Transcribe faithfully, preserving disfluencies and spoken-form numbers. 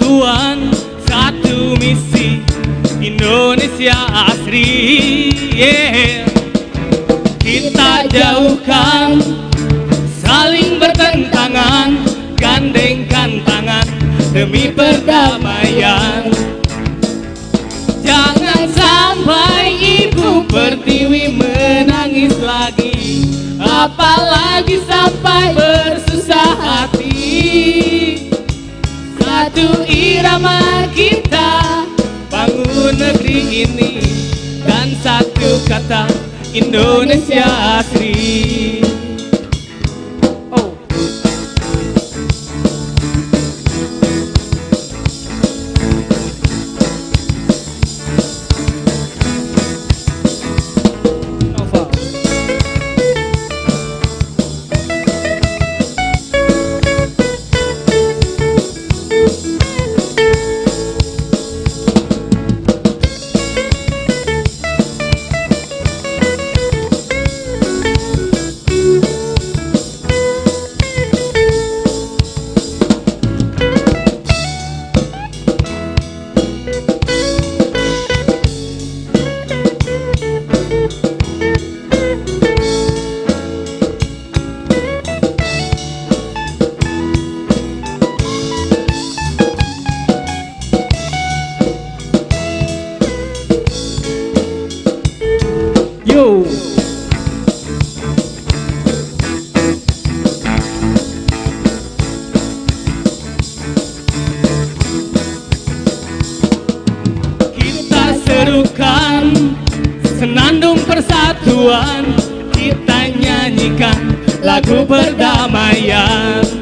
persatuan, satu misi, Indonesia asri. Yeah. Kita jauhkan saling bertentangan, gandengkan tangan demi perdamaian. Jangan sampai Ibu Pertiwi menangis lagi, apalagi sampai bersusah hati. Satu irama kita bangun negeri ini, dan satu kata Indonesia asri. Oh. Nova. Yo. Kita serukan senandung persatuan, kita nyanyikan lagu perdamaian.